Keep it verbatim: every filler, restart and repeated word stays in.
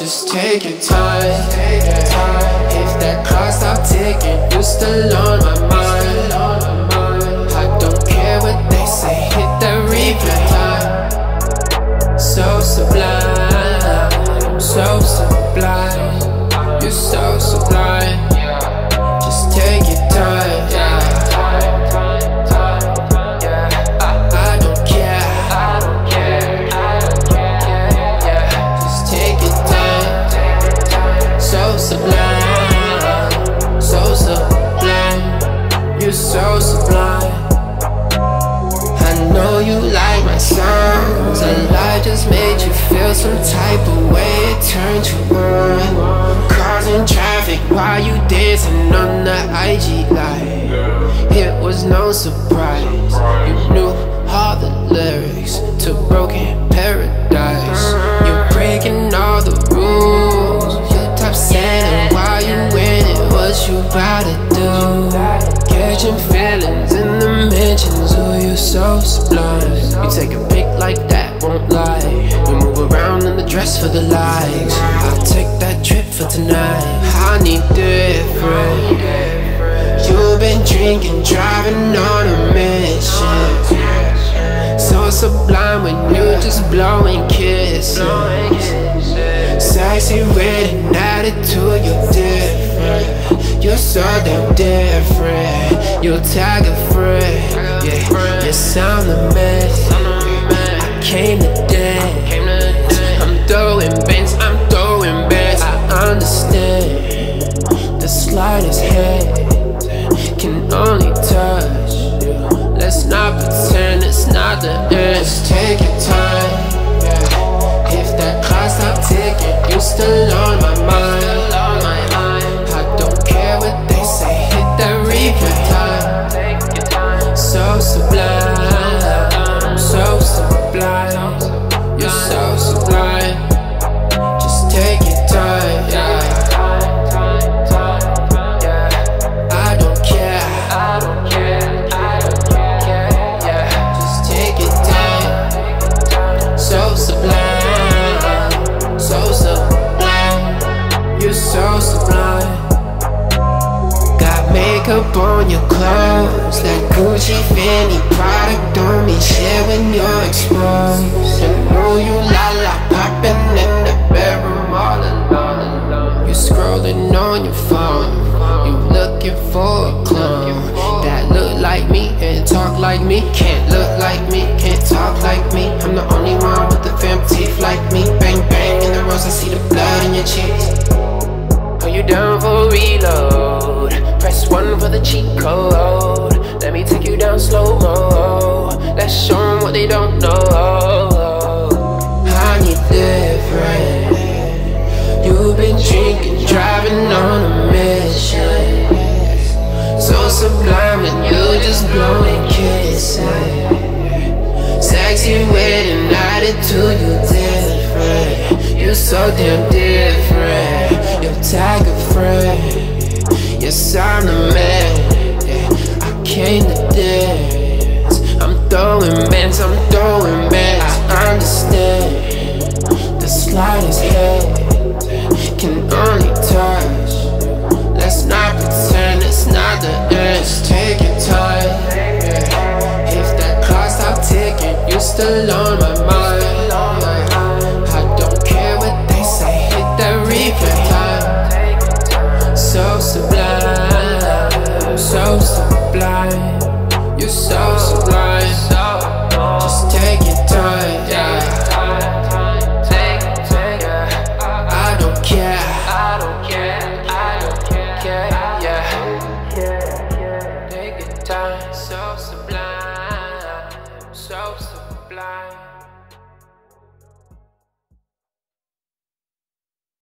Just take your time. If that clock stop ticking, you still on my mind. I don't care what they say, hit that replay time. So sublime, so sublime. You're so sublime. Just take your time. Sublime, so sublime, you're so sublime. I know you like my songs, a lie just made you feel some type of way. It turned you on, causing traffic while you dancing on the I G live. It was no surprise, you knew all the lyrics to Broken Paradise. You're breaking all the rules, saying while you winning, what you about to do? Catching feelings in the mentions, oh you're so sublime. You take a pic like that, won't lie. We move around in the dress for the likes. I'll take that trip for tonight. I need different. You've been drinking, driving on a mission. So sublime when you just blowing kisses. Sexy with an attitude, you're different. You're so damn different. You'll tag a friend, yeah. You sound a mess. I came to dance. I'm throwing bands, I'm throwing bands. I understand the slightest hint can only touch you. Let's not pretend it's not the end. Just take your time. If that clock stop ticking, you still on my mind. I don't care what they say, hit that replay time. So sublime, so sublime. You're so sublime. Just take your time, yeah. I don't care, I don't care, I don't care, yeah. Just take your time. So sublime. You're so sublime. Got makeup on your clothes, that Gucci, Fendi product on me. Shit when you're exposed. I know you la la poppin' in the bedroom all alone. You're scrolling on your phone, you looking for a clone that look like me and talk like me. Can't look like me, can't talk like me. I'm the only one with the fam teeth like me. Bang bang in the rose, I see the blood in your cheeks. Are you down for a reload? Press one for the cheat code. Let me take you down slow-mo. Let's show them what they don't know. I need different. You've been drinking, driving on a mission. So sublime and you just blowing kisses. Sexy with an attitude, you different. You're so damn different. You'll tag a friend. Yes, I'm the man, yeah. I came to dance. I'm throwing bands, I'm throwing bands. I understand the slightest hint can only touch. Let's not pretend it's not the end. Just take your time, yeah. If that clock stop ticking, you're still on my mind.